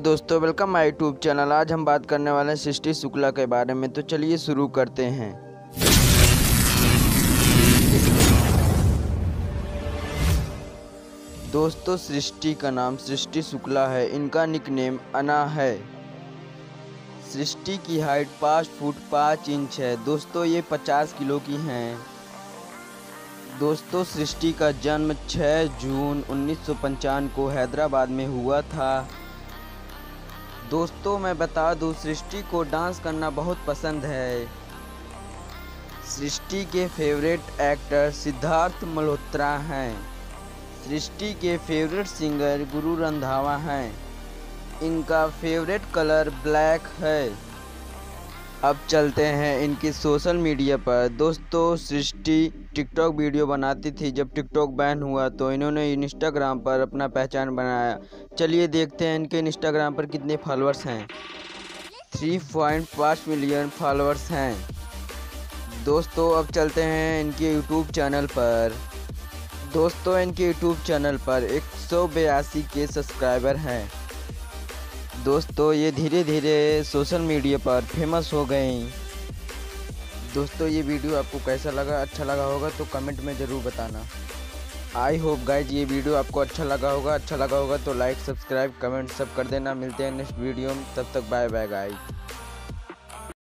दोस्तों, welcome my YouTube channel. आज हम बात करने वाले हैं सृष्टि शुक्ला के बारे में। तो चलिए शुरू करते हैं। दोस्तों, सृष्टि का नाम सृष्टि शुक्ला है। इनका निकनेम अना है। सृष्टि की हाइट 5 फुट 5 इंच है। दोस्तों, ये 50 किलो की हैं। दोस्तों, सृष्टि का जन्म 6 जून 1955 को हैदराबाद में हुआ था। दोस्तों, मैं बता दूं, सृष्टि को डांस करना बहुत पसंद है। सृष्टि के फेवरेट एक्टर सिद्धार्थ मल्होत्रा हैं। सृष्टि के फेवरेट सिंगर गुरु रंधावा हैं। इनका फेवरेट कलर ब्लैक है। अब चलते हैं इनकी सोशल मीडिया पर। दोस्तों, सृष्टि टिकटॉक वीडियो बनाती थी। जब टिकटॉक बैन हुआ तो इन्होंने इंस्टाग्राम पर अपना पहचान बनाया। चलिए देखते हैं इनके इंस्टाग्राम पर कितने फॉलोअर्स हैं। 3.5 मिलियन फॉलोअर्स हैं। दोस्तों, अब चलते हैं इनके यूट्यूब चैनल पर। दोस्तों, इनके यूट्यूब चैनल पर 182 के सब्सक्राइबर हैं। दोस्तों, ये धीरे धीरे सोशल मीडिया पर फेमस हो गई। दोस्तों, ये वीडियो आपको कैसा लगा? अच्छा लगा होगा तो कमेंट में ज़रूर बताना। आई होप गाइज ये वीडियो आपको अच्छा लगा होगा तो लाइक, सब्सक्राइब, कमेंट सब कर देना। मिलते हैं नेक्स्ट वीडियो में। तब तक बाय बाय गाइज।